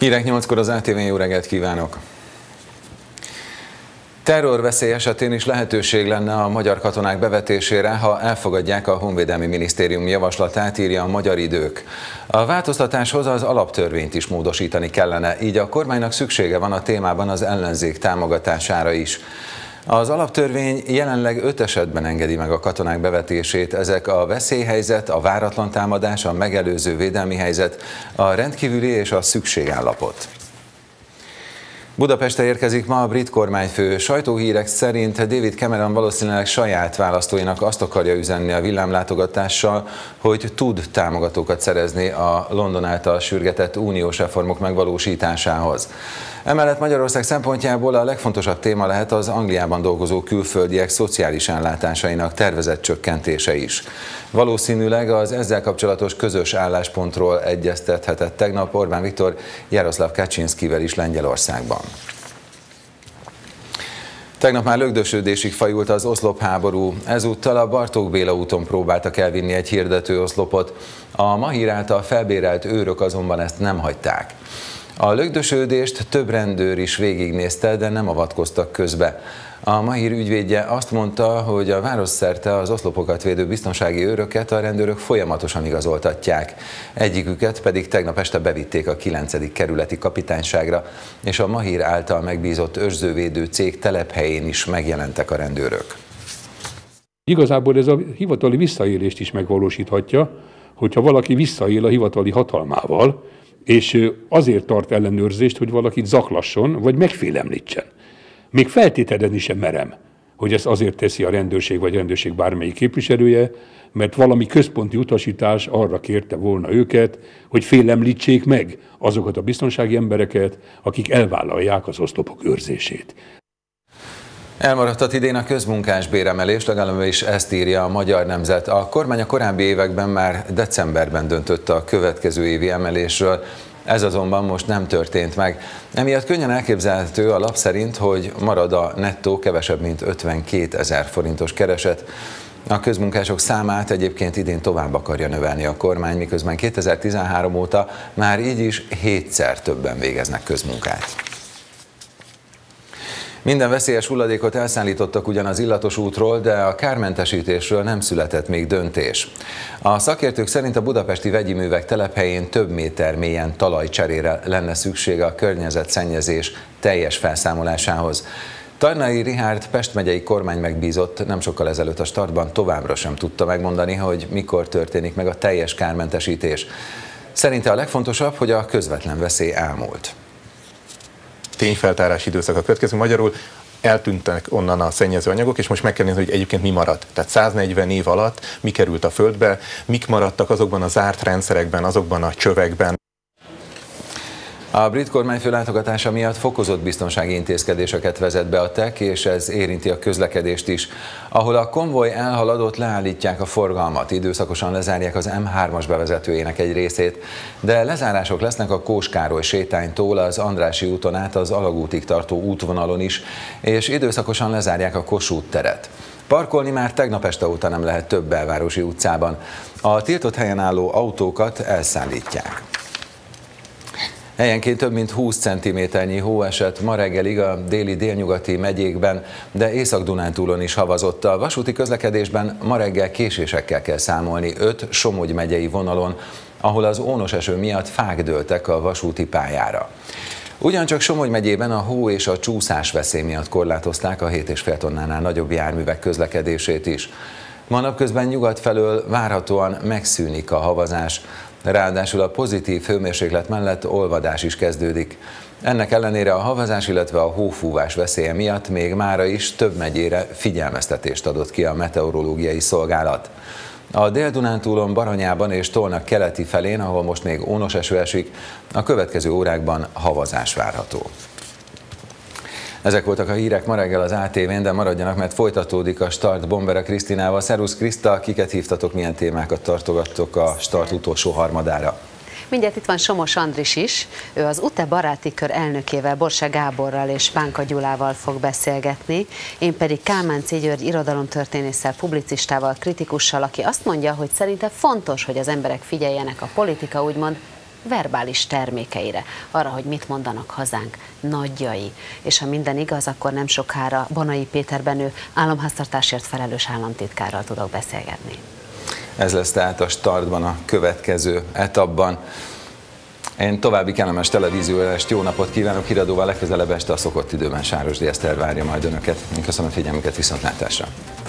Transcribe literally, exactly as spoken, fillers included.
Hírek nyolckor az á té vén, jó reggelt kívánok! Terrorveszély esetén is lehetőség lenne a magyar katonák bevetésére, ha elfogadják a Honvédelmi Minisztérium javaslatát, írja a Magyar Idők. A változtatáshoz az alaptörvényt is módosítani kellene, így a kormánynak szüksége van a témában az ellenzék támogatására is. Az alaptörvény jelenleg öt esetben engedi meg a katonák bevetését, ezek a veszélyhelyzet, a váratlan támadás, a megelőző védelmi helyzet, a rendkívüli és a szükségállapot. Budapestre érkezik ma a brit kormányfő. Sajtóhírek szerint David Cameron valószínűleg saját választóinak azt akarja üzenni a villámlátogatással, hogy tud támogatókat szerezni a London által sürgetett uniós reformok megvalósításához. Emellett Magyarország szempontjából a legfontosabb téma lehet az Angliában dolgozó külföldiek szociális ellátásainak tervezett csökkentése is. Valószínűleg az ezzel kapcsolatos közös álláspontról egyeztethetett tegnap Orbán Viktor Jaroszlav Kaczynszkivel is Lengyelországban. Tegnap már lögdösödésig fajult az oszlopháború, ezúttal a Bartók Béla úton próbáltak elvinni egy hirdető oszlopot, a Mahír által felbérelt őrök azonban ezt nem hagyták. A lögdösödést több rendőr is végignézte, de nem avatkoztak közbe. A Mahír ügyvédje azt mondta, hogy a városszerte az oszlopokat védő biztonsági őröket a rendőrök folyamatosan igazoltatják. Egyiküket pedig tegnap este bevitték a kilencedik kerületi kapitányságra, és a Mahír által megbízott őrzővédő cég telephelyén is megjelentek a rendőrök. Igazából ez a hivatali visszaélést is megvalósíthatja, hogyha valaki visszaél a hivatali hatalmával, és azért tart ellenőrzést, hogy valakit zaklasson, vagy megfélemlítsen. Még feltételezni sem merem, hogy ezt azért teszi a rendőrség, vagy a rendőrség bármelyik képviselője, mert valami központi utasítás arra kérte volna őket, hogy félemlítsék meg azokat a biztonsági embereket, akik elvállalják az oszlopok őrzését. Elmaradhat idén a közmunkás béremelés, legalábbis ezt írja a Magyar Nemzet. A kormány a korábbi években már decemberben döntött a következő évi emelésről, ez azonban most nem történt meg. Emiatt könnyen elképzelhető a lap szerint, hogy marad a nettó kevesebb mint ötvenkétezer forintos kereset. A közmunkások számát egyébként idén tovább akarja növelni a kormány, miközben kétezer-tizenhárom óta már így is hétszer többen végeznek közmunkát. Minden veszélyes hulladékot elszállítottak ugyan az illatos útról, de a kármentesítésről nem született még döntés. A szakértők szerint a budapesti vegyi művek telephelyén több méter mélyen talajcserére lenne szüksége a környezetszennyezés teljes felszámolásához. Tajnai Richárd Pest megyei kormány megbízott nem sokkal ezelőtt a Startban továbbra sem tudta megmondani, hogy mikor történik meg a teljes kármentesítés. Szerinte a legfontosabb, hogy a közvetlen veszély elmúlt. Tényfeltárás időszaka következő, magyarul eltűntek onnan a szennyező anyagok, és most meg kell nézni, hogy egyébként mi maradt. Tehát száznegyven év alatt mi került a földbe, mik maradtak azokban a zárt rendszerekben, azokban a csövekben. A brit kormányfő látogatása miatt fokozott biztonsági intézkedéseket vezet be a té e ká, és ez érinti a közlekedést is. Ahol a konvoj elhaladott, leállítják a forgalmat, időszakosan lezárják az em hármas bevezetőjének egy részét, de lezárások lesznek a Kós Károly sétánytól az Andrássy úton át az Alagútig tartó útvonalon is, és időszakosan lezárják a Kossuth teret. Parkolni már tegnap este óta nem lehet több belvárosi utcában. A tiltott helyen álló autókat elszállítják. Helyenként több mint húsz centiméternyi hó esett ma reggelig a déli délnyugati megyékben, de Észak-Dunántúlon is havazott. A vasúti közlekedésben ma reggel késésekkel kell számolni öt Somogy megyei vonalon, ahol az ónos eső miatt fák dőltek a vasúti pályára. Ugyancsak Somogy megyében a hó és a csúszás veszély miatt korlátozták a hét és fél tonnánál nagyobb járművek közlekedését is. Ma napközben nyugat felől várhatóan megszűnik a havazás. Ráadásul a pozitív hőmérséklet mellett olvadás is kezdődik. Ennek ellenére a havazás, illetve a hófúvás veszélye miatt még mára is több megyére figyelmeztetést adott ki a meteorológiai szolgálat. A Dél-Dunántúlon, Baranyában és Tolna keleti felén, ahol most még ónos eső esik, a következő órákban havazás várható. Ezek voltak a hírek ma reggel az á té vén, de maradjanak, mert folytatódik a Start Bombera Krisztinával. Szervusz Kriszta, kiket hívtatok, milyen témákat tartogattok a Start utolsó harmadára? Mindjárt itt van Somos Andris is, ő az u té e Baráti Kör elnökével, Borse Gáborral és Pánka Gyulával fog beszélgetni, én pedig Kálmánci György irodalomtörténésszel, publicistával, kritikussal, aki azt mondja, hogy szerinte fontos, hogy az emberek figyeljenek, a politika úgymond verbális termékeire, arra, hogy mit mondanak hazánk nagyjai. És ha minden igaz, akkor nem sokára Bonai Péter Benő államháztartásért felelős államtitkárral tudok beszélgetni. Ez lesz tehát a startban a következő etapban. Én további kellemes televíziózást, jó napot kívánok, Híradóval legközelebb este a szokott időben Sárosdi Eszter várja majd önöket. Köszönöm a figyelmüket, viszontlátásra!